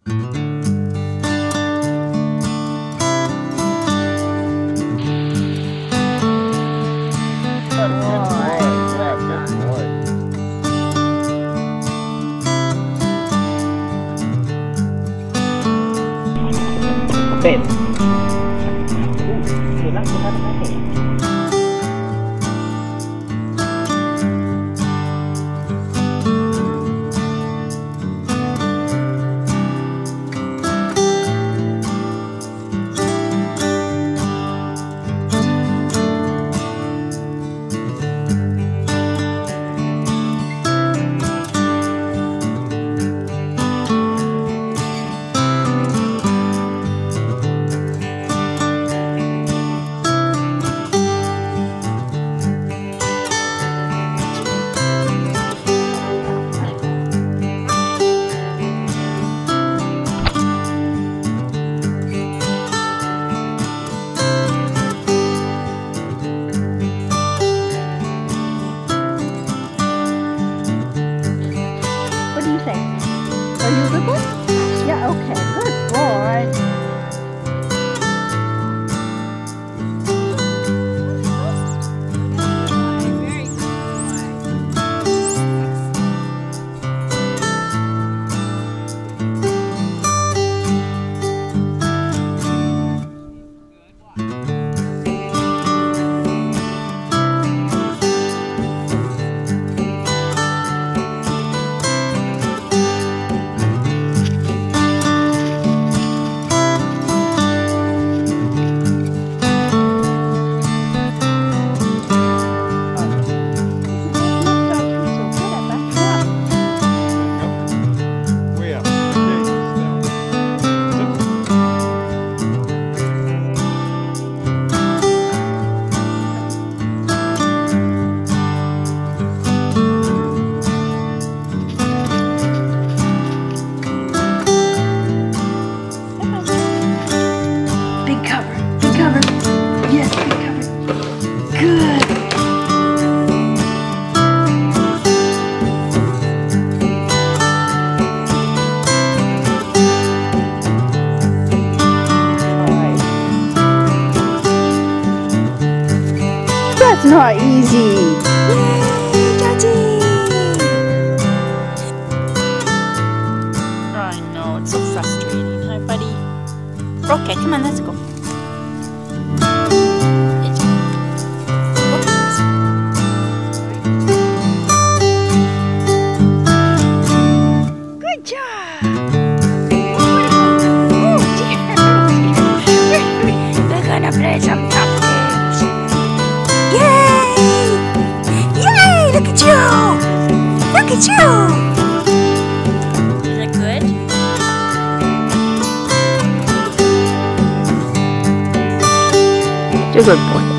เป็ดดูรักดูรักไม่เห็น Are you good boy? Yeah, okay, good boy. Yes, big cover. Good. That's not easy. Yay, Daddy! I know, it's so frustrating, huh, buddy? Okay, come on, let's go. Good job! We're gonna play some tough games. Yay! Yay! Look at you! Look at you! Is it good? You're a good boy.